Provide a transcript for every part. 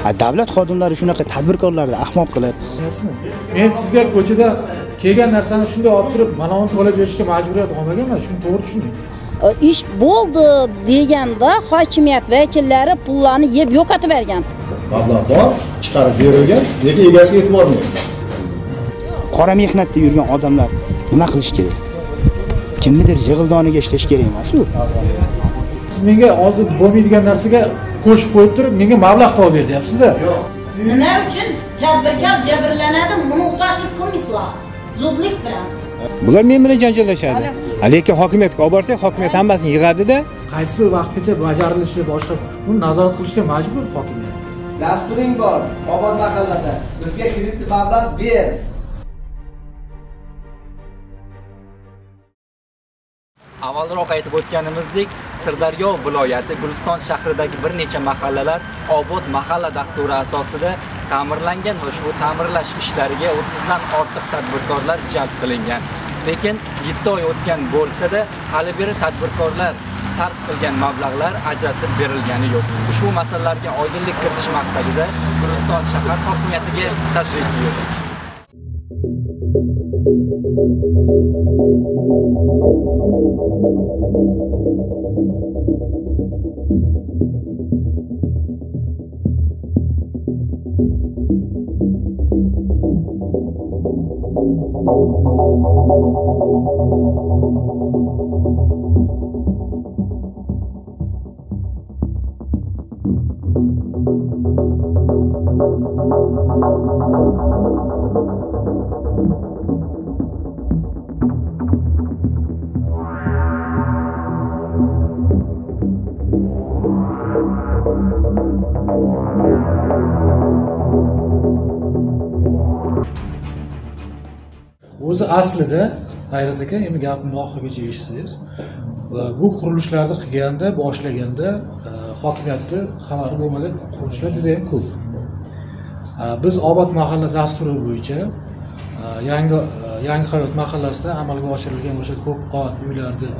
Davlat xodimlari shunaqa tadbirkorlarni ahmoq qilib. Men sizga ko'chada kelgan narsani shunday olib turib, mana uni to'lab berishga majburiyat olmaganman, shuni to'g'ri tushuning. Ish bo'ldi deganda hokimiyat vakillari pullarni yeb yo'qotib bergan. Mablag' bor, chiqarib berilgan, nega egasiga yetib bormaydi? Qora mehnatda yurgan odamlar nima qilish kerak? Kimnidir jig'ildoniga ishlash kerak emas-ku. Siz menga hozir bo'lmaydigan narsaga qo'shib qo'yib turib, menga mablag' topib ber deyapsiz-da. Nima uchun tadbirkor jabrlanadi? Buni tashkil qilmaysizlar. Zudlik bilan. Bular men bilan janjallashadi. Lekin hokimiyatga olib borsak, hokimiyat hammasini yig'adi-da. Qaysi vaqtgacha bajarilishi boshqa buni nazorat qilishga majbur hokimiyat. Dasturing bor, Obod mahallada. Bizga kredit mablag' ber. Avvalroq aytib o'tganimizdek, Sirdaryo viloyati Guliston shahridagi bir necha mahallalar Obod mahalla dasturi asosida ta'mirlangan va ushbu ta'mirlash ishlariga 30 dan ortiq tadbirkorlar jalb qilingan. Lekin 7 oy o'tgan bo'lsa-da, hali beri tadbirkorlar sarf qilgan mablag'lar ajratib berilgani yo'q. Ushbu masalalarga oydinlik kiritish maqsadida Guliston shahar hokimiyatiga tashrif buyurdik. O'zi aslida Hayrat aka, endi gapni oxirigacha eshitsangiz, bu qurilishlarni qilganda, boshlaganda hokimiyatda xabari bo'lmagan qurilishlar juda ham ko'p. Biz Obod mahalla dasturi bo'yicha Yangi hayot mahallasida amalga oshirilgan o'sha ko'p qavatli uylarni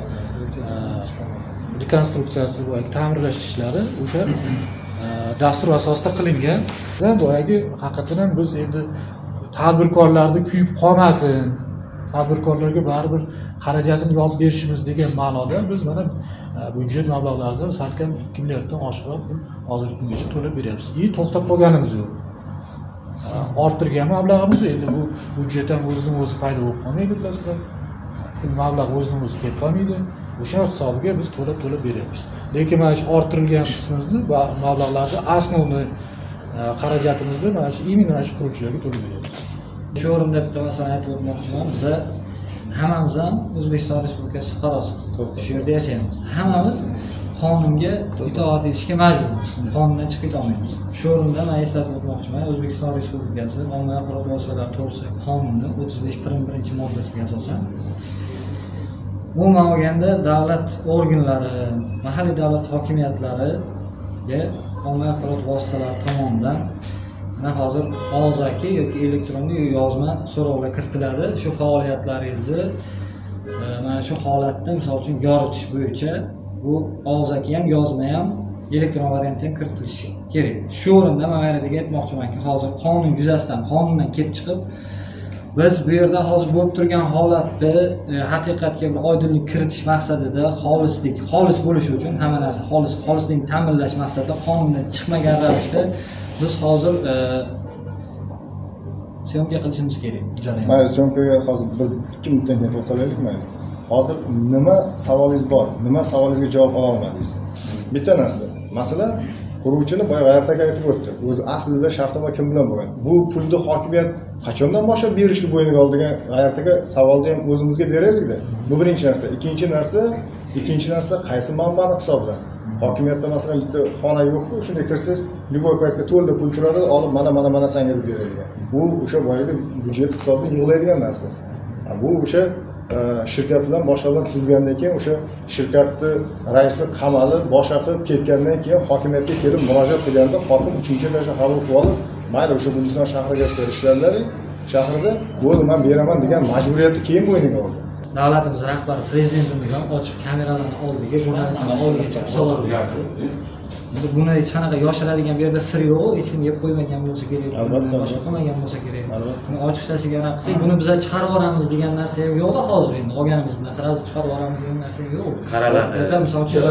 rekonstruksiyasi va ta'mirlash ishlari o'sha dastur asosida qilingan. Va boyagi haqiqatan biz endi tadbirkorlarni kuyib qolmasin, tadbirkorlarga baribir xarajatini yopib berishimiz degan ma'noda biz mana byudjet mablag'larini salkam 2 milliarddan oshiqroq hozirgi kungacha to'lab beryapmiz. To'xtab qolganimiz yo'q. Orttirgan mablag'imiz endi bu byudjetdan o'zining o'zi paydo bo'lib qolmaydi, bilasizlar. Mablag' o'zining o'zi ketib qolmaydi. O'sha hisobiga biz to'lab beryapmiz. Lekin mana shu orttirilgan qismimizni va mablag'larni asosiy xarajatimizni mana shu imенно mana shu quruvchilarga to'lab beryapmiz. Shu o'rinda bitta masala aytib o'tmoqchiman. Biz hammamiz ham O'zbekiston Respublikasi fuqarosiz. Shu yerda yashaymiz. Hammamiz qonunga itoat etishga majburmiz. Qonundan chiqib olmaymiz. Shu o'rinda men eslatib o'tmoqchiman. O'zbekiston Respublikasi ommaviy axborot vositalari to'g'risidagi qonuni 35.1-moddasiga asosan umuman olganda davlat organlari, mahalliy davlat hokimiyatlariga ommaviy axborot vositalari tomonidan mana hozir og'zaki yoki elektronli yozma so'rovlar kiritiladi. Shu faoliyatlaringizni mana shu holatda misol uchun yoritish bo'yicha bu og'zaki ham, yozma ham, elektron variantda ham kiritilishi kerak. Shu o'rinda men aytadiga aytmoqchimanki, hozir qonun yuzasidan, qonundan kelib chiqib biz bu yerda hozir bo'lib turgan holatni haqiqatga bir oydinlik kiritish maqsadida xolis bo'lishi uchun hamma narsa xolislikni ta'minlash maqsadida qonundan chiqmagan ravishda biz hozir syomka qilishimiz kerak. Mayli, syomkaga hozir 1-2 minutdan keyin to'xtalaylik, mayli. Hozir nima savolingiz bor? Nima savolingizga javob ola olmadingiz? Bitta narsa. Masalan, quruvchini boya Hayrat aka aytib o'tdi. O'zi aslida shartnoma kim bilan bo'lgan? Bu pulni hokimiyat qachondan boshlab berishni bo'yniga oldigan Hayrat aka savolni ham o'zimizga beraylik-da. Bu birinchi narsa. Ikkinchi narsa qaysi manbaning hisobidan? Hokimiyatda masalan bitta xona yo'q-ku, shunday kirsangiz, любой paytga to'lda pul turadi, olib mana senga deb beradigan. Bu o'sha boyagi byudjet hisobidan yig'iladigan narsa. Bu o'sha shirkat bilan boshqa bilan tuzilgandan keyin o'sha shirkatni raisi qamalib, boshqa qilib ketgandan keyin hokimiyatga kelib murojaat qilganda hokim 3-darajada qabul qilib olib, mayli o'sha Guliston shahriga ishlarlari shahrida bo'ldi, men beraman degan majburiyatni keyin bo'yniga oldi. Davlatimiz rahbari, prezidentimiz ham ochiq kameralarning oldiga, jurnalistlarning oldiga chiqib savol berdi. Buni hech qanaqa yoshiradigan bu yerda sir yo'q, hech kim yeb qo'ymagan bo'lsa kerak, Albatta, boshqa qilmagan bo'lsa kerak. Albatta. Buni ochiqchasiga anaqa qilsak, buni biz chiqarib yuboramiz degan narsa ham yo'qda hozir endi. Olganimiz bilan sразу chiqarib yuboramiz degan narsa ham yo'q. Qaraladi. Yerda misol uchun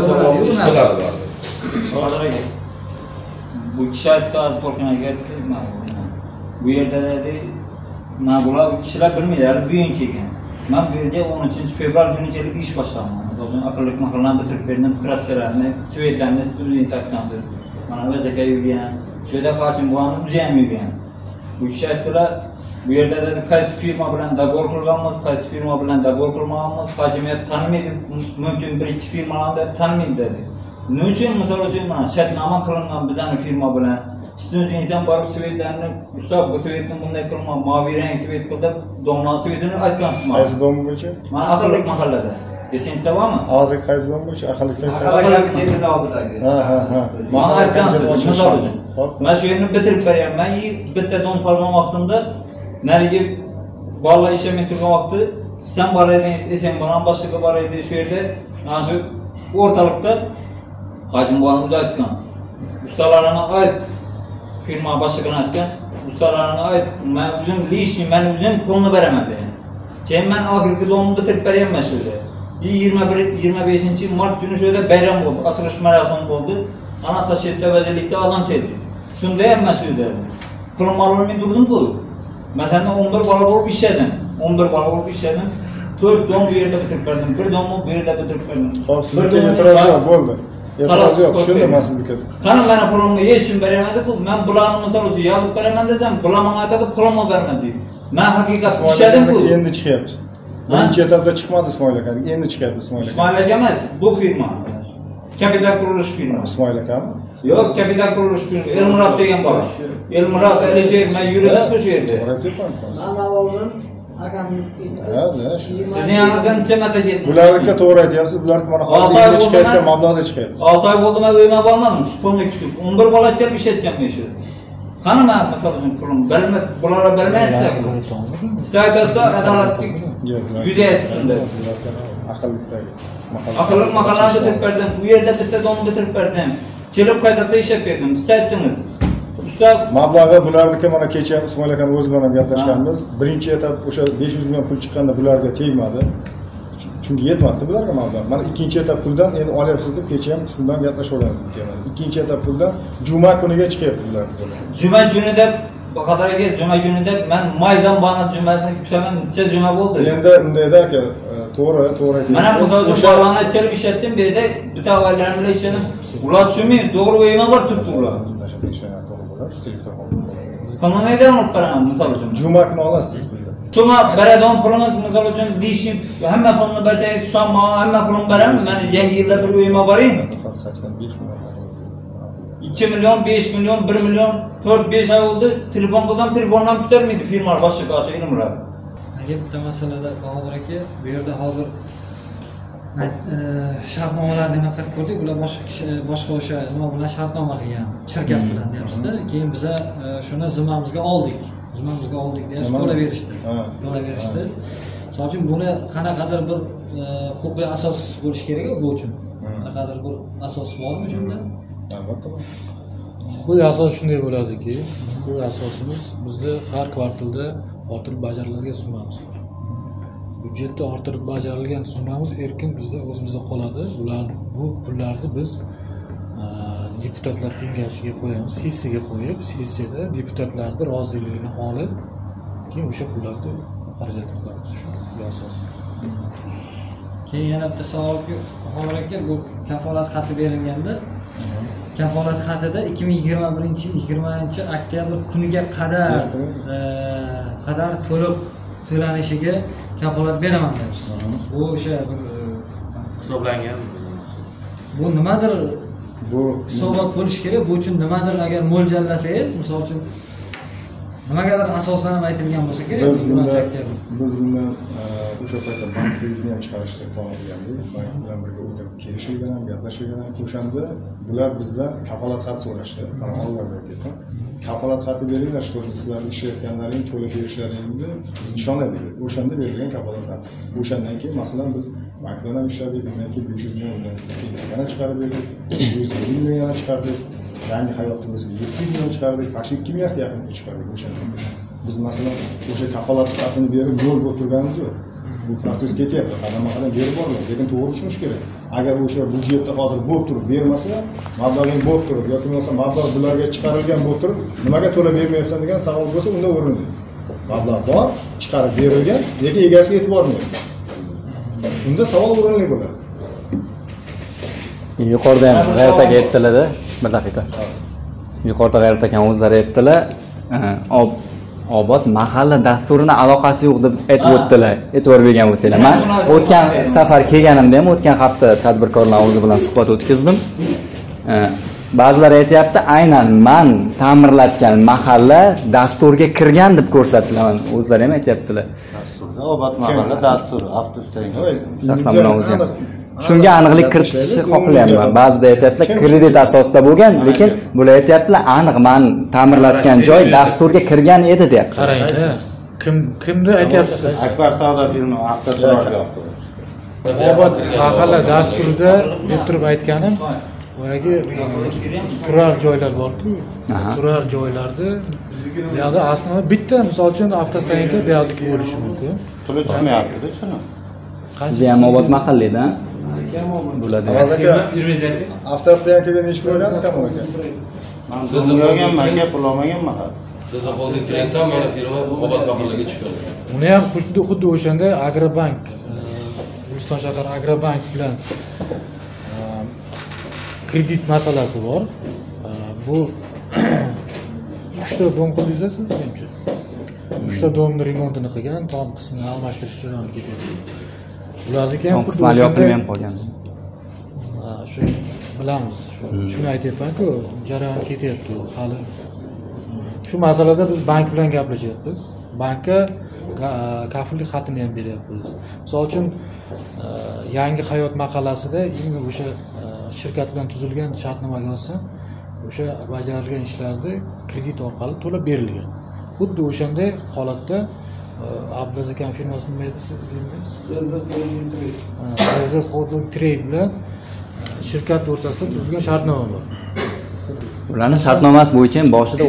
Hozir aka. Bu kishi aytdi, hozir Qo'rqin aka aytdi, bu yerda dedi, mana bular kishilar bilmaydilar, buyinchi ekan. Men bu yerga 13 fevral kunichalik ish boshladim. Masalan, aqlli mahallani bitirib berdim, krasslarni, svetlarni studiya saktansiz. Mana biz aka yurgan, shu yerda Fachim buvani o'zi ham yurgan. Bu kishi aytdilar, bu yerda dedi, qaysi firma bilan dogovor qilganmiz, qaysi firma bilan dogovor qilmaganmiz, hokimiyat tanimaydi, mumkin bir ikki firmalarni tanimaydi dedi. Nima uchun misol uchun mana shartnoma qilingan bizning firma bilan istinchi inson borib svetlarni ustab bu svetni bunday qilma, mavi rang svet qilib, domla svetini aytgansizmi? Qaysi dom bo'yicha? Mana aqlli mahallada. Esingizda bormi? Hozir qaysi dom bo'yicha aqllikda? Aqlli ketini oldidagi. Ha. Mana aytgansiz, misol uchun. Men shu yerni bitirib beryapman, bitta dom qolgan vaqtimda narigi bolalar ishlamayotgan turgan vaqtda sen bor eding, sen bilan boshqa bor edi shu yerda, mana shu o'rtalikda Hacım boğanımız aytgan. Ustalarına ait firma başlıkına aytgan. Ustalarına ait men o'zim lishni, men o'zim pulni beraman degan. Keyin men oxirgi domni bitirib berayapman shu yerda. 21-25 mart kuni shu yerda bayram bo'ldi, ochilish marosimi bo'ldi. Ana Toshkentda vazirlikda odam keldi. Shunda ham men shu yerda pulimni olmay turdim-ku. Masalan 11 bola bo'lib ishladim. 11 bola bo'lib ishladim. 4 dom bu yerda bitirib berdim. 1 domni bu yerda bitirib berdim. Xo'p, sizga e'tiroz yo'q, bo'ldi. E'tiroz yo'q, tushundim men sizniki. Qani meni pulimni hech kim bermadi-ku. Men bularni misol uchun yozib beraman desam, bular menga aytadi, pulimni bermadi deydi. Men haqiqatda ishladim-ku. Endi chiqyapti. Birinchi etapda chiqmadi Ismoil aka, endi chiqyapti Ismoil aka. Ismoil aka emas, bu firma. Kapital qurilish firma. Ismoil akami? Yo'q, kapital qurilish firma. Elmurod degan bor. Elmurod Alisher, men yuribdi shu yerda. Mana oldin Sizning yaningizdan necha marta ketdim? Bularga to'g'ri aytyapsiz, bular mana hozir chiqayotgan mablag'da chiqyapti. 6 oy bo'ldi men uyma bormadim, shu pulni kutib. 11 bola kelib ishlatganman shu. Qani men misol uchun pulim berma, bularga bermaysizlar. Sizlar adolatlik yuzayatsinda. Aqllikdagi. Aqlli maqolani bitirib berdim, bu yerda bitta dom bitirib berdim. Kelib qaytadan ishlab berdim. Siz aytdingiz. Mablag'i bularniki mana kecha Ismoil akam o'zi bilan gaplashganmiz. Birinchi etap o'sha 500 million pul chiqqanda bularga tegmadi. Chunki yetmadi bularga mablag'. Mana ikkinchi etap puldan endi olyapsiz deb kecha ham siz bilan gaplashib o'rgandik. Ikkinchi etap puldan juma kuniga chiqyapti bular. Juma kunida Baqadaraga juma kunida men maydan bana jumani kutaman, necha juma bo'ldi. Endi undayda aka, to'g'ri aytyapsiz. Mana misol uchun bolani kelib ishlatdim, bu yerda bitta avvallar bilan ishladim. Ular tushunmaydi, to'g'ri o'yima bor turibdi ular. Qanaqadan olib qaraman misol uchun. Juma kuni olasiz bunda. Juma beradon pulimiz misol uchun deyishim, hamma pulni bersangiz, shomma hamma pulni beraman. Men yangi yilda bir o'yima boring. 85 million. 2 million, 5 million, 1 million, 4-5 oy oldu. Telefon qilsam telefondan kutarmaydi firmalar boshqa aşağı ilmlar. Aka bitta masalada Bahodir aka, bu yerda hozir shartnomalarni haqiqat ko'rdik. Bular boshqa o'sha nima bilan shartnoma qilgan, shirkat bilan deyapsiz-da. Keyin biz shuni zimmamizga oldik. Zimmamizga oldik deb to'lab berishdi. To'lab berishdi. Misol uchun buni qanaqadir bir huquqiy asos bo'lish kerak bu uchun. Qanaqadir bir asos bormi shunda? Albatta. Bu asos shunday bo'ladiki, bu asosimiz bizda har kvartalda orttirib bajariladigan summamiz bor. Byudjetda orttirib bajarilgan summamiz erkin bizda o'zimizda qoladi. Ularni bu pullarni biz deputatlar kengashiga qo'yamiz, sessiyaga qo'yib, sessiyada deputatlarning roziligini olib, keyin o'sha pullarni xarajat qilamiz. Shu asos. Keyin yana bitta savolki, Bahodir aka, bu kafolat xati berilganda, kafolat xatida 2021-20 kuniga qadar to'liq to'lanishiga kafolat beraman deyapsiz. Bu o'sha hisoblangan. Bu nimadir? Bu hisobot bo'lish kerak. Bu uchun nimadir agar mo'ljallasangiz, misol uchun nimagadir asosan ham aytilgan bo'lsa kerak. Biz buni o'sha paytda bank kreditini ham chiqarishga qo'ygandik. Bank bilan birga o'tirib kelishilgan ham, gaplashilgan ham. O'shanda bular bizdan kafolat xat so'rashdi. Mana hozirda aytyapman. Kafolat xati beringlar, что sizlar ishlayotganlaring to'lab berishlaringni biz ishonadi. O'shanda berilgan kafolat xat. O'shandan keyin masalan biz bankdan ishladik, undan keyin 500 million yana chiqardik, 150 million yana chiqardik. Yangi hayotimizga 700 million chiqardik, ashi 2 milliard yaqin chiqardik o'shanda. Biz masalan o'sha kafolat haqini berib yo'l o'tirganimiz yo'q. Bu proses ketyapti, qadam-qadam berib boriladi, lekin to'g'ri tushunish kerak. Agar o'sha budjetda hozir bo'lib turib bermasa, mablag'ing bo'lib turib yoki bo'lmasa mablag' bularga chiqarilgan bo'lib turib, nimaga to'lab bermayapsan degan savol bo'lsa, unda o'rinli. Mablag' bor, chiqarib berilgan, lekin egasiga yetib bormayapti. Unda savol o'rinli bo'ladi. Yuqorida ham G'ayrat aka aytdilar-da, bir daqiqa. Yuqorida G'ayrat aka o'zlari aytdilar, Obod mahalla dasturini aloqasi yo'q deb aytib o'tdilar. E'tibor bergan bo'lsanglar. Men o'tgan safar kelganimda ham o'tgan hafta tadbirkorlar o'zi bilan suhbat o'tkazdim. Ba'zilar aytayapti, aynan men ta'mirlatgan mahalla dasturga kirgan deb ko'rsatilaman. O'zlari ham aytayaptilar. Dasturda Obod mahalla dasturi avtobusdagi. Shaxsan bilan o'zi ham. Shunga aniqlik kiritishni xohlayapman. Ba'zida aytayaptilar, kredit asosida bo'lgan, lekin bular aytayaptilar, aniq men ta'mirlatgan joy dasturga kirgan edi deyapti. Qarang, kimni aytyapsiz? Akbar savdo firma avtoturargoh yoqdi. Obod mahalla dasturida deb turib aytganim, boyagi turar joylar bor-ku. Turar joylarda bu yerda aslida bitta, misol uchun avtostoyanka bu yerdagi bo'lishi mumkin. Puli chiqmayapti-da shuni. Siz ham Obod mahalladan bo'ladi. Avtostoyankaga necha pul o'ynadi kam aka? Siz olganman, aka pul olmaganman. Siz holding trenddan mana firma Obod mahallaga chiqadi. Uni ham xuddi o'shanda Agrobank, Guliston shahar Agrobank bilan kredit masalasi bor. Bu 3 ta dom qildingiz siz menimcha. 3 ta domni remontini qilgan, tom qismini almashtirish jarayoni ketyapti. Ularniki ham qismali yopilmay ham qolgan. Shu bilamiz. Shuni aytyapman-ku, jarayon ketyapti hali. Shu masalada biz bank bilan gaplashyapmiz. Bankka kafillik xatini ham beryapmiz. Misol uchun yangi hayot maqolasida endi o'sha shirkat bilan tuzilgan shartnomaga yozsam, o'sha bajarilgan ishlarni kredit orqali to'lab berilgan. Xuddi o'shanday holatda Abdulaziz aka firmasini nima edi siz bilmaysiz? Zz Holding Trade bilan shirkat o'rtasida tuzilgan shartnoma bor. Ularning shartnomasi bo'yicha boshida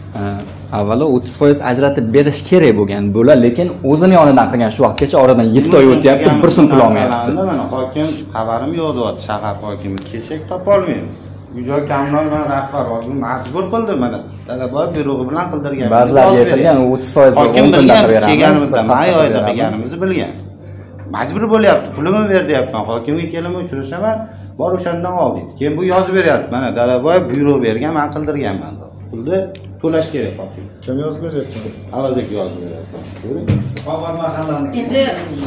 avvalo 30% ajratib berish kerak bo'lgan. Bular lekin o'zini yonidan qilgan shu vaqtgacha oradan 7 oy o'tyapti, bir so'm pul olmayapti. Mana hokim xabarim yo'q, shahar hokimi kelsak topa olmaymiz. Uy-joy kommunal rahbar hozir majbur qildi mana. Talaboy buyrug'i bilan qildirgan. Ba'zilarga aytilgan 30% hokim bilgan, kelganimizda may oyida qilganimizni bilgan. Majbur bo'lyapti, pulimi ber deyapman. Hokimga kelib uchrashaman, bor o'shandan ol deydi. Keyin bu yozib beryapti. Mana Dalaboy buyruq bergan, men qildirganman. Pulni to'lash kerak hokim. Kim yozib beryapti? Avazaga yozib beryapti. Ko'ring. Obod mahallani. Endi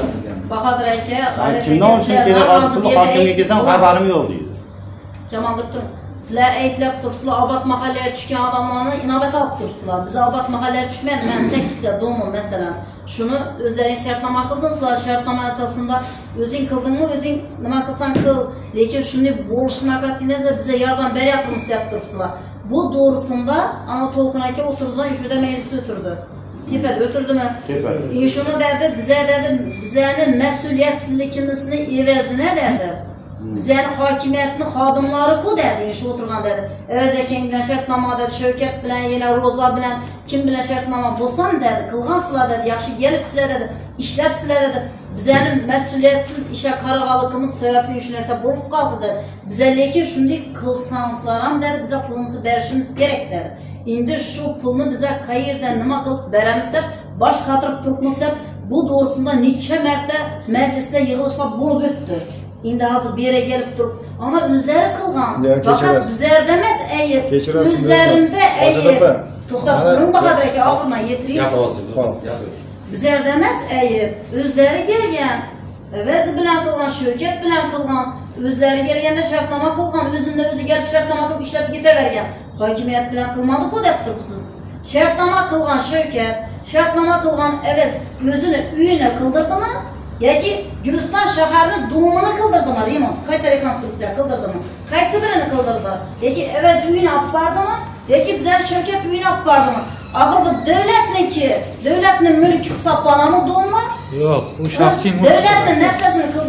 Bahodir aka, kimdan olishim kerak? Hozir hokimga kelsam xabarim yo'q deydi. Kamoliddin, sizlar aytlab turibsizlar, Obod mahallaga tushgan odamlarni inobat olib turibsizlar. Biz Obod mahallaga tushmaydi. Men 8 ta domim masalan. Shuni o'zlaring shartnoma qildingizlar, shartnoma asosida o'zing qildingmi, o'zing nima qilsang qil, lekin shunday bo'lishini aqatingizda biza yordam beryapmiz deb turibsizlar. Bu doğrusunda ana To'lqin aka o'tirdilar, shunda meclisda o'tirdi. Tepada o'tirdimi? Tepada. Shuni dedi, biza dedi, bizani mas'uliyatsizligimizni evazini dedi. Bizani hokimiyatni xodimlari-ku dedi, shu o'tirgan dedi. Avaz akang bilan shartnomada Shavkat bilan, yana Ro'za bilan kim bilan shartnoma bo'lsam dedi, qilgansizlar dedi, yaxshi kelibsizlar dedi, ishlabsizlar dedi. Bizani mas'uliyatsiz ishga qaraganligimiz sababli shu narsa bo'lib qoldi dedi. Biza lekin shunday qilsangizlar ham dedi, biza pulimizni berishimiz kerak dedi. Endi shu pulni biza qayerdan nima qilib beramiz deb bosh qatirib turibmiz deb bu to'g'risida necha marta majlisda yig'ilishlar bo'lib o'tdi. Endi hozir bera kelib turib, ana o'zlari qilgan. Faqat bizlarda emas, ayib. O'zlarida ayib. To'xtab turing Bahodir aka, oxirman yetiring. Bizlarda emas, ayib. O'zlari kelgan. Avaz bilan qilgan, Shavkat bilan qilgan, o'zlari kelganda shartnoma qilgan, o'zini o'zi kelib shartnoma qilib ishlab ketavergan. Hokimiyat bilan qilmadi-ku deb turibsiz. Shartnoma qilgan Shavkat, shartnoma qilgan Avaz o'zini uyini qildirdimi? Yoki Guliston shaharining domini qildirdimi, remont, qayta rekonstruksiya qildirdimi? Qaysi birini qildirdi? Yoki Avaz uyini olib bordimi? Yoki bizlar Shavkat uyini olib bordimi? Axir bu davlatniki, davlatning mulki hisoblanami dommi? Yo'q, u shaxsiy mulk. Davlatning narsasini qildirdimi?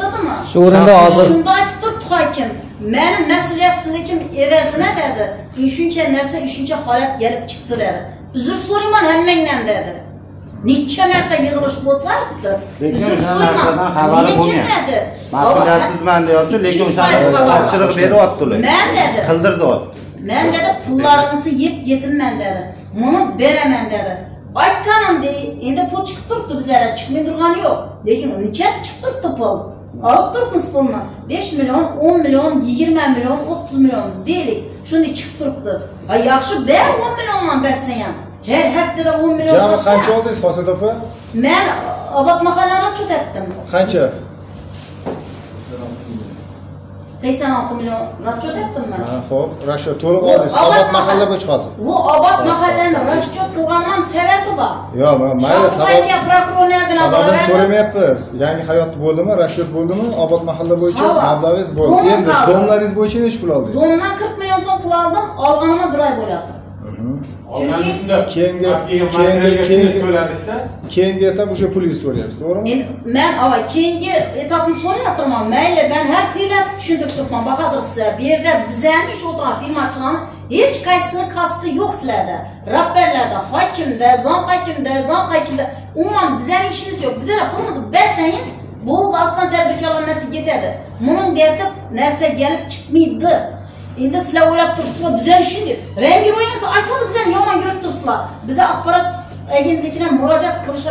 Shu o'rinda hozir shunda aytib turibdi hokim. Meni mas'uliyatsizligim evazina dedi. Shuncha narsa, shuncha holat kelib chiqdi dedi. Uzr so'rayman hammangdan dedi. Necha marta yig'ilish bo'lsa aytdi. Lekin o'sha narsadan xabari bo'lgan. Mas'uliyatsizman deyapti, lekin o'shani topshiriq beryapti ular. Men dedi. Qildiryapti. Men dedi pullaringizni yeb yetimman dedi. Buni beraman dedi. Aytganimda endi pul chiqib turibdi bizlarga, chiqmay turgani yo'q. Lekin necha chiqib turibdi pul? Olib turibmiz pulni. 5 million, 10 million, 20 million, 30 million deylik. Shunday chiqib turibdi. Ha yaxshi ber 10 milliondan bersan ham. Her haftada 10 million. Jami qancha oldingiz Fasod opa? Men Obod mahallani cho'tatdim. Qancha? 86 million raschot etdim men. Ha, xo'p, raschot to'liq oldingiz. Obod mahalla bo'yicha hozir. Bu Obod mahallani raschot qilganim sababi bor. Yo'q, mayli, sababini so'ramayapmiz. Yangi hayot bo'ldimi, raschot bo'ldimi? Obod mahalla bo'yicha mablag'ingiz bo'ldi. Endi domlaringiz bo'yicha necha pul oldingiz? Domdan 40 million so'm pul oldim, olganimga 1 oy bo'lyapti. Keyingi etap o'sha pulingizni so'rayapsiz, to'g'rimi? Men keyingi etapni so'rayapman. Mayli, men har qiylatib tushuntirib turibman. Bahodir sizlar, bu yerda bizlarning shu o'tirgan firmachilarning hech qaysisini qasdi yo'q sizlarda. Rahbarlarda, hokimda, zom hokimda, umuman bizlarning ishimiz yo'q. Bizlar pulimizni bersangiz, bu aslan tadbirkorlanmasi ketadi. Buning gapi narsa kelib chiqmaydi. Endi sizlar o'ylab turibsizlar, bizlar shunday. Rangi ro'yingizni aytadi, bizlar yomon ko'rib turibsizlar. Biz axborot agentligiga murojaat qilishga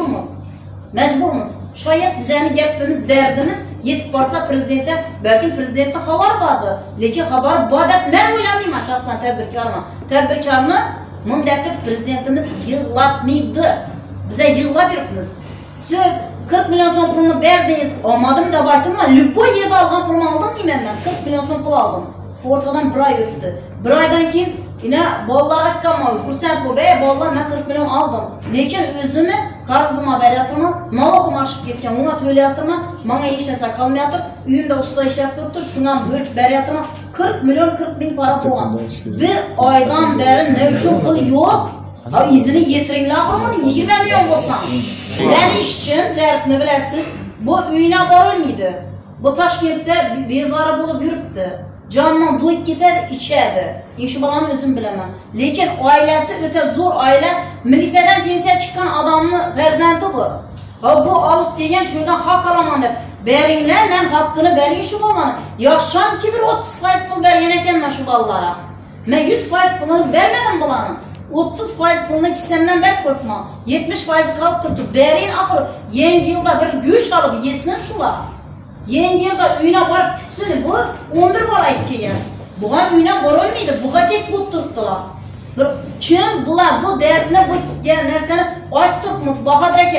majburmiz. Shoyat bizlarning gapimiz, dardimiz yetib borsa prezidentga, balki prezidentning xabari bordi. Lekin xabar bor deb men o'ylamayman shaxsan tadbirkorman. Tadbirkorni mundaqi prezidentimiz yig'latmaydi. Bizlar yig'lab yuribmiz. Siz 40 million so'm pulni berdingiz, olmadim deb aytmayman. Lupoy yerda olgan pulni oldim deyman men. 40 million so'm pul oldim. Ortadan 1 oy o'tdi. 1 oydan keyin ina bolalar aytganman, xursand bo'lib, bolalar men 40 million oldim. Lekin o'zimni qarzimni beryapman, nologim oshib ketgan, unga to'layapman, menga hech narsa qolmayapti. Uyimda usta ishlab turibdi, shunga bo'lib beryapman. 40 million 40 ming pora bo'lgan. 1 oydan beri ne uchun pul yo'q? Ha, izini yetiringlar, buni 20 million bo'lsa. Men ishchim, zarfni bilasiz, bu uyina borilmaydi. Bu Toshkentda bezori bo'lib yuribdi. Jondan do'yib ketadi, ichadi. Shu bolani o'zim bilaman. Lekin oilasi o'ta zo'r oila, militsiyadan pensiya chiqqan odamning farzandi bu. Ha bu olib kelgan shundan haq olaman deb. Beringlar, men haqqini bering shu bolani. Yaxshimki bir 30% pul bergan ekanman shu bolalarga. Men 100% pulini bermadim bolani. 30% pulni kissamdan berib qo'yibman. 70% qolib turibdi. Bering axir yangi yilda bir go'sht olib yesin shular. Yangi yilda uyina borib kutsin, bu 11 bola kelgan. Bugan uyina borolmaydi, bug'achak bo'lib turibdilar. Bir kim bular bu dardni, bu narsani aytib turibmiz. Bahodir aka,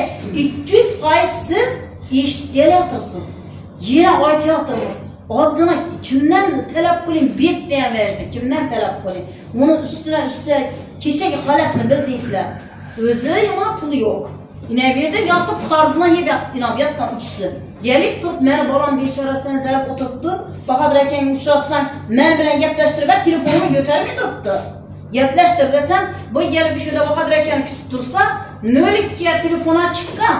200% siz eshitib kelyapsiz. Yana aytyapmiz. Ozgina kimdan talab qiling, betda ham berdi. Kimdan talab qiling? Buni ustiga kechagi holatni bildingizlar. O'zi yomon pul yo'q. Yine bir de yatıp qarzına yeb yatgan uchisi. Gelip turib, meni bolam bechoratsan zarab o'tiribdi. Bahodir akang uchratsan, men bilan gaplashtirib, telefonini ko'tarmay turibdi. Gaplashtir desam, bu gelib shunda Bahodir akang kutib tursa, 02 telefona chiqqan.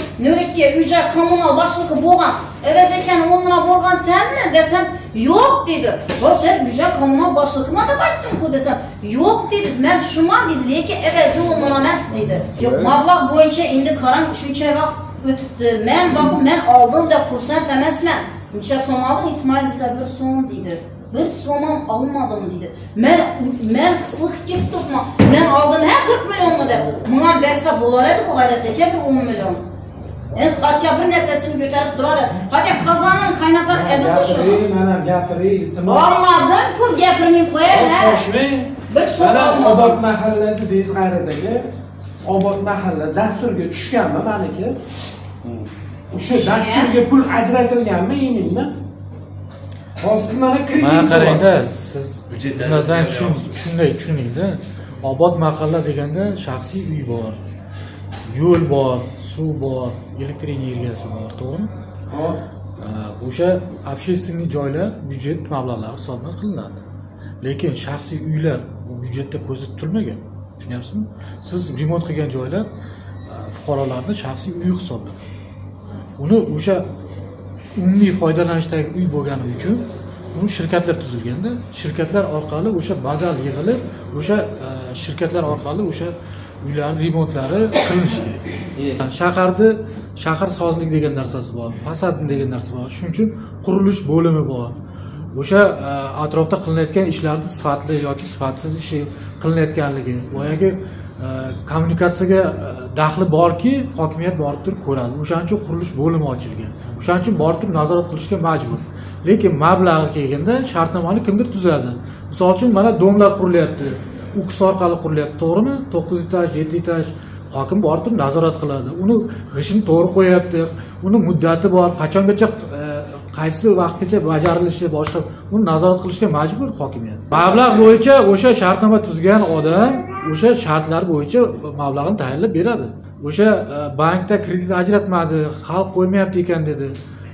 02 uyja kommunal boshlig'i bo'lgan. Evet ekan, onlara bo'lgan senmi desam, yo'q dedi. "Bu sen uyja kommunal boshlig'imi deb aytding-ku" desam, "Yo'q" dedi. Men tushunmam dedi, lekin evazni onlara emas dedi. Yo'q, mablag' bo'yicha endi qarang, shuncha vaqt o'tibdi. Men oldim deb xursand emasman. Necha so'm olding? Ismoil desa 1 so'm dedi. 1 so'm olmadim dedi. Men qisliq ketibman. Men oldim 40 millionni deb. Menga bersa bo'lar edi bu g'ayrataga 10 million. Hatta bir narsasini ko'tarib turadi. Hatta qozonini qaynatar edi shu. Mana gapiring, iltimos. Olmadim, pul gapirmay qo'yinglar. Shoshmang. Bir so'm Obod mahallasi deyiz g'ayratdagi Obod mahalla dasturga tushganmi meniki? O'sha dasturga pul ajratilganmi, yengilmi? Hozir mana kredit. Mana qarangda, siz nazar shunday tushuningda. Obod mahalla deganda shaxsiy uy bor. Yo'l bor, suv bor, elektr energiyasi bor, to'g'rimi? O'sha общественный joylar byudjet mablag'lari hisobidan qilinadi. Lekin shaxsiy uylar bu byudjetda ko'zda tutilmagan. Tushunyapsizmi? Siz remont qilgan joylar fuqarolarning shaxsiy uyi hisoblanadi. Uni o'sha umumiy foydalanishdagi uy bo'lgani uchun uni shirkatlar tuzilganda, shirkatlar orqali o'sha badal yig'ilib, o'sha shirkatlar orqali o'sha uylarning remontlari qilinishi kerak. Shahar sozlik degan narsasi bor, fasad degan narsa bor. Shuning uchun qurilish bo'limi bor. O'sha atrofda qilinayotgan ishlarning sifatli yoki sifatsiz ishi qilinayotganligi, boyagi kommunikatsiyaga daxli borki, hokimiyat borib turib ko'radi. O'shaning uchun qurilish bo'limi ochilgan. O'shaning uchun borib turib nazorat qilishga majbur. Lekin mablag'i kelganda shartnomani kimdir tuzadi. Misol uchun mana domlar qurilyapti. Uks orqali qurilyapti, to'g'rimi? 9 etaj, 7 etaj hokim borib turib nazorat qiladi. Uni g'ishini to'g'ri qo'yapti. Uni muddati bor, qachongacha qaysi vaqtgacha bajarilishi boshqa uni nazorat qilishga majbur hokimiyat. Mablag' bo'yicha o'sha shartnoma tuzgan odam o'sha shartlar bo'yicha mablag'ini tayinlab beradi. O'sha bankda kredit ajratmadi, xalq qo'ymayapti ekan dedi.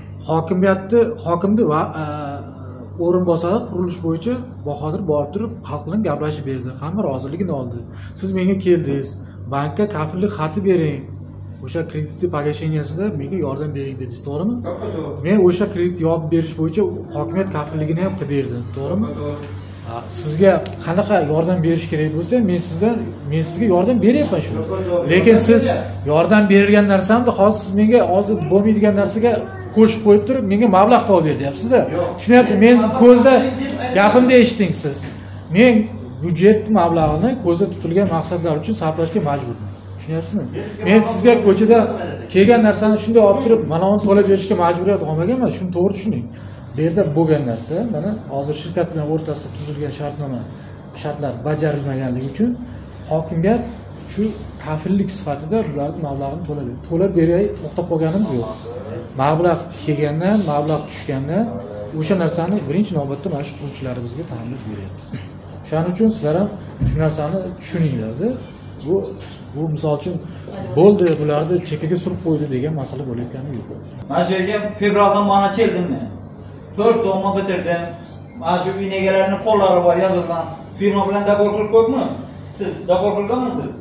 Hokimni va o'rinbosari qurilish bo'yicha Bahodir borib turib xalq bilan gaplashib berdi. Hamma roziligini oldi. Siz menga keldingiz, bankka kafillik xati bering. O'sha kreditni pogasheniasida menga yordam bering dedingiz, to'g'rimi? Men o'sha kredit yopib berish bo'yicha hokimiyat kafilligini ham qilib berdim, to'g'rimi? Sizga qanaqa yordam berish kerak bo'lsa, men sizga yordam beryapman shu. Lekin siz yordam berilgan narsamni hozir siz menga hozir bo'lmaydigan narsaga qo'shib qo'yib turib, menga mablag' topib ber deyapsiz-a? Tushunyapsiz? Men ko'zda gapimni eshiting siz. Men byudjet mablag'ini ko'zda tutilgan maqsadlar uchun sarflashga majburman. Tushunyapsizmi? Men sizga ko'chada kelgan narsani shunday olib turib, mana uni to'lab berishga majburiyat olmaganman. Shuni to'g'ri tushuning. Bu yerda bo'lgan narsa, mana hozir shirkat bilan o'rtasida tuzilgan shartnoma shartlar bajarilmaganligi uchun hokimiyat shu kafillik sifatida ularning mablag'ini to'lab beray to'xtab qolganimiz yo'q. Mablag' kelgandan, mablag' tushgandan o'sha narsani birinchi navbatda mana shu quruvchilarimizga ta'minlab beryapmiz. Shuning uchun sizlar ham shu narsani tushuninglar-da. Bu misol uchun bo'ldi, bularni chekkaga surib qo'ydi degan masala bo'layotgani yo'q. Mana shu yerga fevraldan mana keldim men. 4 tomma bitirdim. Mana shu uy egalarining qo'llari bor yozilgan. Firma bilan dogovor qilib qo'yibmi? Siz dogovor qilganmisiz?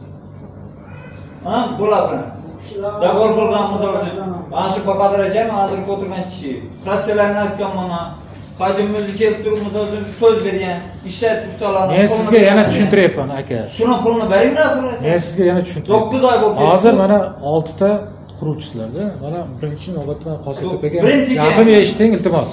Ha, bo'ladi. Dogovor qilgan misol uchun. Mana shu Bahodir aka, hozir o'tirgan kishi. Klasslarni aytgan mana hajimimizni kelib turib misol uchun so'z bergan, ishlatib ustalarni. Men sizga yana tushuntiryapman aka. Shuni pulini beringlar burasi. Men sizga yana tushuntiryapman. 9 oy bo'ldi. Hozir mana 6 ta quruvchisizlarda. Mana birinchi navbatda Qosim akaga gapimni eshiting iltimos.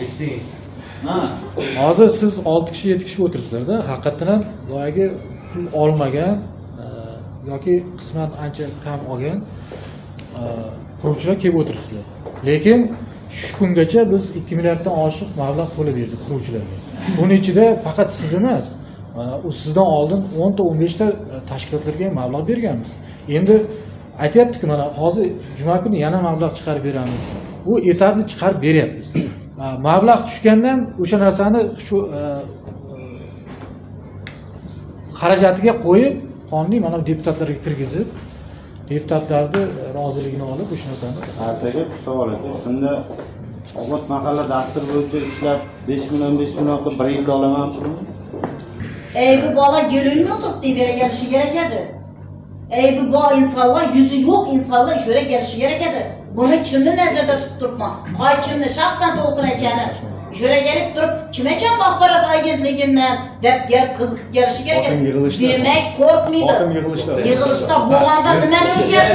Hozir siz 6 kishi 7 kishi o'tiribsizlarda, haqiqatan ham boyagi pul olmagan yoki qisman ancha kam olgan quruvchilar kelib o'tiribsizlar. Lekin shu kungacha biz 2 milliarddan oshiq mablag' to'lab berdik quruvchilarga. Buning ichida faqat siz emas, sizdan oldin 10 ta 15 ta tashkilotlarga ham mablag' berganmiz. Endi aytayapti-ku, mana hozir juma kuni yana mablag' chiqarib beramiz. Bu yetarli chiqarib beryapmiz. Mablag' tushgandan o'sha narsani shu xarajatiga qo'yib, qonuniy mana deputatlarga kirgizib, deputatlarning roziligini olib o'sha narsani. Ertaga savol aka, shunda Obod mahalla dastur bo'yicha ishlab 5 million qilib 1 yilda olaman pulni. Bu bola yo'lini o'tirib deb kelishi kerak edi. Bu insonlar yuzi yo'q insonlar ishga kelishi kerak edi. Buni kimni nazarda tutib turibman? Kimni shaxsan to'lqin ekani ishga kelib turib, kim ekan axborot agentligidan deb qiziqib kelishi kerak edi. Demak, qo'rqmaydi. Yig'ilishda bo'lganda nimani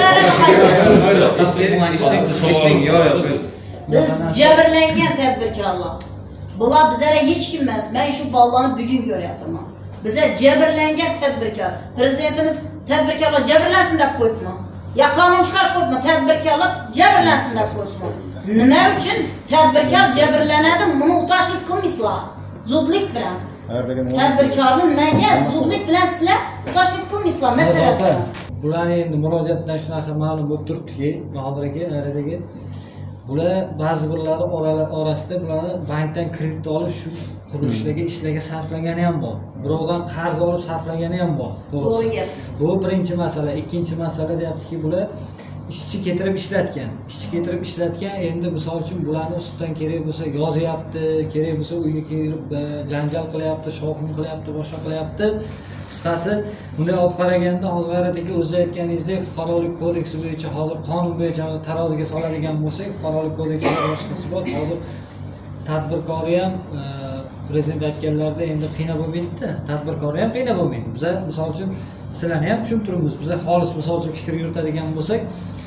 o'zgartiradi? Biz jabrlangan tadbirkorlar. Bular bizlara hech kim emas. Men shu bolalarni bugun ko'ryapman. Bize jabrlangan tadbirkor. Prezidentimiz tadbirkorlar jabrlansin deb qo'yibmi? Ya qonun chiqarib qo'yibmi? Tadbirkorlar jabrlansin deb qo'yibmi? Nima uchun tadbirkor jabrlanadi? Buni o'tashlik qilmaysizlar. Zudlik bilan. Tadbirkorni nimaga zudlik bilan sizlar o'tashlik qilmaysizlar masalasi. Bularning endi murojaatdan shu narsa ma'lum bo'lib turibdiki, Bahodir aka, aradagi bular ba'zi birlari orasida bularni bankdan kredit olib shu qurilishlarga ishlarga sarflagani ham bor. Birovdan qarz olib sarflagani ham bor. To'g'ri. Bu birinchi masala. Ikkinchi masala deyaptiki, bular ishchi ketirib ishlatgan. Endi misol uchun bularni ustidan kerak bo'lsa yozyapti, kerak bo'lsa uyga kirib janjal qilyapti, shovqin qilyapti, boshqa qilyapti. Qisqasi, bunday olib qaraganda hozir G'ayrat aka o'zingiz aytganingizdek, fuqarolik kodeksi bo'yicha hozir qonun bo'yicha taroziga soladigan bo'lsak, fuqarolik kodeksi boshqasi bor. Hozir tadbirkori ham prezident aytganlarida endi qiynab bo'lmaydi-da. Tadbirkori ham qiynab bo'lmaydi. Biz misol uchun sizlarni ham tushuntiramiz. Biz xolis misol uchun fikr yuritadigan bo'lsak,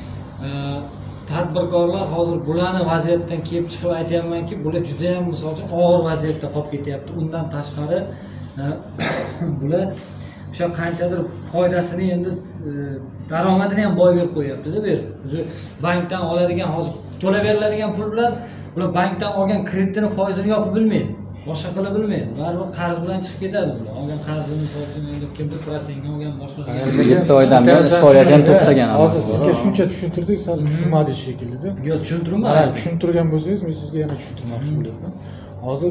tadbirkorlar hozir bularni vaziyatdan kelib chiqib aytayapmanki, bular juda ham misol uchun og'ir vaziyatda qolib ketyapti. Undan tashqari bular o'sha qanchadir foydasini endi daromadini ham boy berib qo'yapti-da bu yer. Bankdan oladigan hozir to'lab beriladigan pul bilan ular bankdan olgan kreditini foizini yopib bilmaydi. Boshqa qila bilmaydi. Baribir qarz bilan chiqib ketadi ular. Olgan qarzini misol uchun endi kimdir protsentga olgan boshqa 7 oydan beri ish faoliyatini to'xtagan. Hozir sizga shuncha tushuntirdik, sal tushunmadingiz shekilli-da. Yo'q, tushuntirma. Ha, tushuntirgan bo'lsangiz, men sizga yana tushuntirmoqchi bo'lyapman. Hozir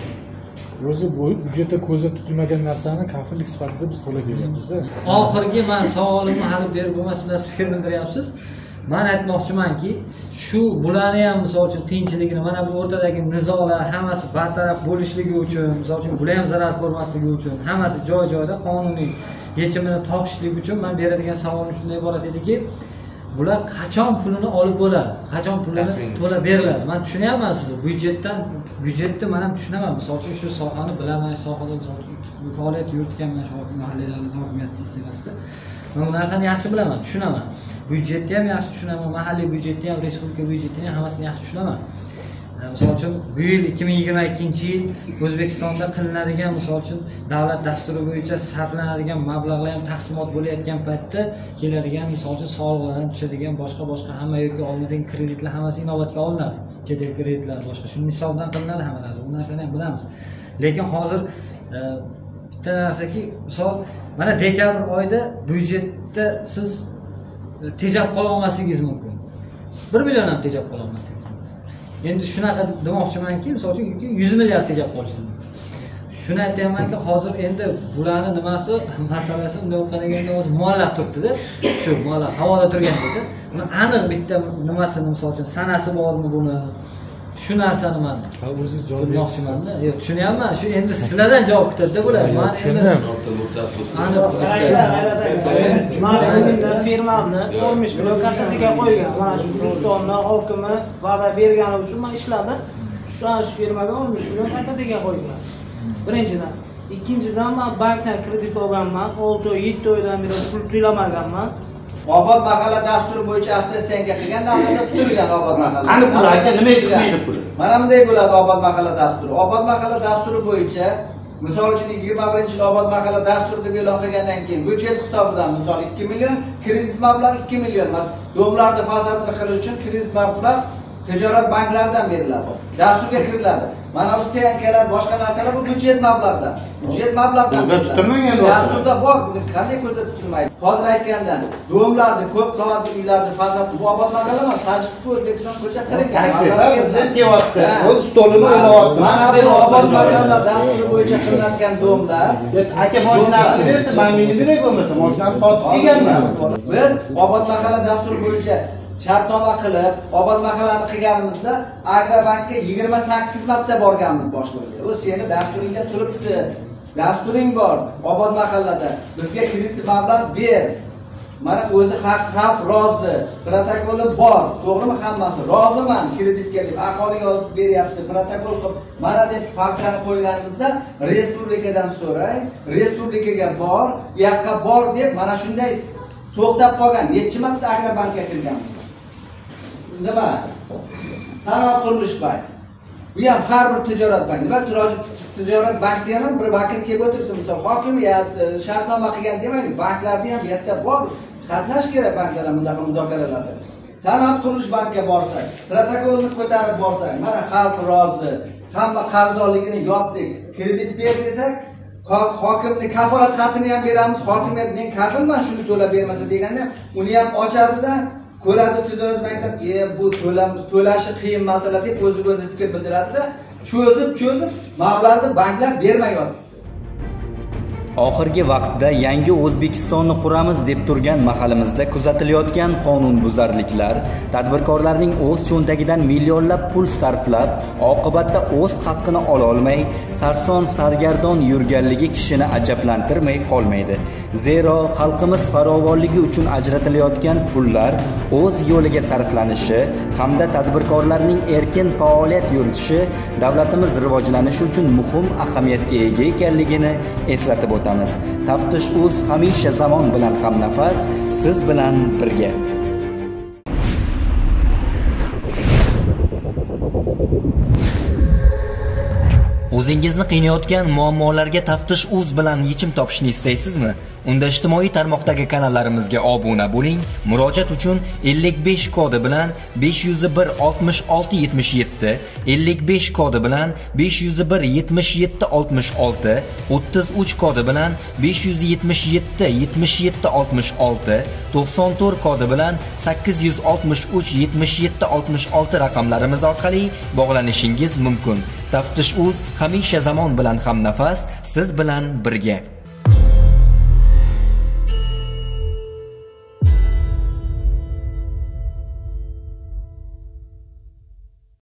o'zi bu byudjetda ko'zda tutilmagan narsani kafillik sifatida biz to'lab beryapmiz-da. Oxirgi men savolimni hali berib bo'lmas bilan fikr bildiryapsiz. Men aytmoqchimanki, shu bularni ham misol uchun tinchligini, mana bu o'rtadagi nizolar hammasi bartaraf bo'lishligi uchun, misol uchun bular ham zarar ko'rmasligi uchun, hammasi joy-joyida qonuniy yechimini topishligi uchun men beradigan savolim shunday iborat ediki, bular qachon pulini olib bo'ladi, qachon pulini to'lab beriladi. Men tushunyapman sizni. Byudjetni men ham tushunaman. Misol uchun shu sohani bilaman, sohada misol uchun faoliyat yuritganman shu mahalliy davlat hokimiyat sistemasiga. Men bu narsani yaxshi bilaman, tushunaman. Byudjetni ham yaxshi tushunaman, mahalliy byudjetni ham, respublika byudjetini ham hammasini yaxshi tushunaman. Misol uchun bu yil 2022-yil O'zbekistonda qilinadigan misol uchun davlat dasturi bo'yicha sarflanadigan mablag'lar ham taqsimot bo'layotgan paytda keladigan misol uchun soliqlardan tushadigan boshqa hamma yoki olinadigan kreditlar hammasi inobatga olinadi. Chet el kreditlari boshqa shu hisobdan qilinadi hamma narsa. Bu narsani ham bilamiz. Lekin hozir bitta narsaki, misol mana dekabr oyida byudjetda siz tejab qola olmasligingiz mumkin. 1 million ham tejab qola olmasligingiz mumkin. Endi shunaqa demoqchimanki, misol uchun 100 milliard tejab qolishi mumkin. Shuni aytayapmanki, hozir endi bularning nimasi, masalasi unday olib qaraganda hozir muallaq turibdi-da. Shu muallaq havoda turganda, buni aniq bitta nimasini misol uchun sanasi bormi buni? Shu narsani men o'zingiz javob bermoqchiman-da. Yo'q, tushunyapman. Shu endi sizlardan javob kutadi bular. Men tushundim. Mana firmamni 60 million kassaga qo'ygan. Mana shu Gulistonda hokimi va'da bergani uchun men ishladim. Shu firmaga 60 million kassaga qo'ygan. Birinchidan, ikkinchidan men bankdan kredit olganman. 6 oy, 7 oydan beri pul to'lamaganman. Obod mahalla dasturi bo'yicha avtostenga qilgan davlatda tutilgan Obod mahalla. Qani pul aka, nima chiqmaydi puli? Mana bunday bo'ladi Obod mahalla dasturi. Obod mahalla dasturi bo'yicha misol uchun 21-yil Obod mahalla dasturi deb e'lon qilgandan keyin byudjet hisobidan misol 2 million, kredit mablag'i 2 million. Domlarni faoliyatini qilish uchun kredit mablag' tijorat banklaridan beriladi. Dasturga kiriladi. Mana bu stenkalar, boshqa narsalar bu byudjet mablag'idan. Byudjet mablag'idan. Tutilmagan dasturda bor, buni qanday ko'zda tutilmaydi? Hozir aytgandan, domlarni, ko'p qavatli uylarni faoliyat bu Obod mahalla emas, Tashqi O'zbekiston ko'cha qilingan. Bu stolini o'ylayapti. Mana bu Obod mahalla dasturi bo'yicha qilinadigan domlar. Aka mashinasini bersa, men meni kerak bo'lmasa, mashinani sotib kelganman. Biz Obod mahalla dasturi bo'yicha shartnoma qilib, Obod mahallani qilganimizda Agrobankka 28 marta borganmiz boshlig'iga. U seni dasturingda turibdi. Dasturing bor Obod mahallada. Bizga kredit mablag' ber. Mana o'zi xalq rozi, protokoli bor. To'g'rimi hammasi? Roziman kreditga deb aholi yozib beryapti, protokol qilib. Mana deb faktani qo'yganimizda respublikadan so'ray, respublikaga bor, u yoqqa bor deb mana shunday to'xtab qolgan. Necha marta Agrobankka kirganmiz. Nima? Sanoat qurilish bank. Bu ham har bir tijorat bank. Nima tijorat bankda ham bir vakil kelib o'tirsa, misol hokimiyat shartnoma qilgan demaylik, banklarda ham bu yerda bor. Qatnash kerak banklar bundaqa muzokaralarda. Sanoat qurilish bankka borsak, protokolni ko'tarib borsak, mana xalq rozi, hamma qarzdorligini yopdik, kredit ber desak, hokimni kafolat xatini ham beramiz, hokimiyat men kafilman shuni to'lab bermasa deganda, uni ham ochadida ko'radi tijorat banklar, bu to'lashi qiyin masala deb o'ziga o'zi fikr bildiradida, cho'zib mablag'ni banklar bermayapti. Oxirgi vaqtda yangi O'zbekistonni quramiz deb turgan mahalimizda kuzatilayotgan qonunbuzarliklar, tadbirkorlarning o'z cho'ntagidan millionlab pul sarflab, oqibatda o'z haqqini ola olmay, sarson sargardon yurganligi kishini ajablantirmay qolmaydi. Zero xalqimiz farovonligi uchun ajratilayotgan pullar o'z yo'liga sarflanishi hamda tadbirkorlarning erkin faoliyat yuritishi davlatimiz rivojlanishi uchun muhim ahamiyatga ega ekanligini eslatib o'tamiz. Taftish.uz hamisha zamon bilan hamnafas, siz bilan birga. O'zingizni qiynayotgan muammolarga Taftish.uz bilan yechim topishni istaysizmi? Unda ijtimoiy tarmoqdagi kanallarimizga obuna bo'ling. Murojaat uchun 55 kodi bilan 501 66 77, 55 kodi bilan 501 77 66, 33 kodi bilan 577 77 66, 94 kodi bilan 863 77 66 raqamlarimiz orqali bog'lanishingiz mumkin. Taftish.uz hamisha zamon bilan hamnafas, siz bilan birga.